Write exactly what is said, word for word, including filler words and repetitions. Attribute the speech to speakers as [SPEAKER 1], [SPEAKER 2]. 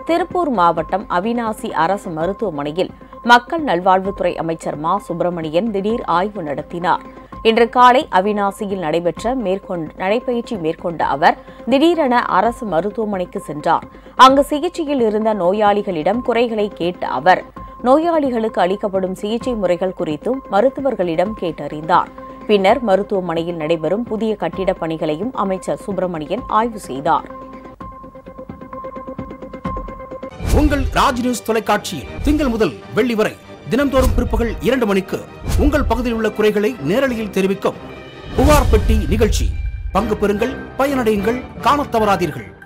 [SPEAKER 1] திருப்பூர் மாவட்டம் அவிநாசி அரசு மருத்துவமனையில் மக்கள் நல்வாழ்வுத்துறை அமைச்சர் மா சுப்பிரமணியன் திடீர் ஆய்வு நடத்தினார். இன்று காலை அவிநாசியில் நடைபெற்ற மேற்கொண்ட நடைபயிற்சி மேற்கொண்ட அவர் திடீரென அரசு மருத்துவமனைக்கு சென்றார். அங்கு சிகிச்சையில் இருந்த நோயாளிகளிடம் குறைகளை கேட்ட அவர் நோயாளிகளுக்கு அளிக்கப்படும் சிகிச்சை முறைகள் குறித்தும் மருத்துவர்களிடம் கேட்டறிந்தார். பின்னர் மருத்துவமனையில் நடைபெறும் புதிய கட்டிடப் பணிகளையும் அமைச்சர் சுப்பிரமணியன் ஆய்வு செய்தார்.
[SPEAKER 2] உங்கள் ராஜ் நியூஸ் தொலைக்காட்சியில் திங்கள் முதல் வெள்ளி வரை தினந்தோறும் பிற்பகல் இரண்டு மணிக்கு உங்கள் பகுதியில் உள்ள குறைகளை நேரலையில் தெரிவிக்கும் புகார் பெட்டி நிகழ்ச்சி. பங்கு பெறுங்கள், பயனடையுங்கள், காணத் தவறாதீர்கள்.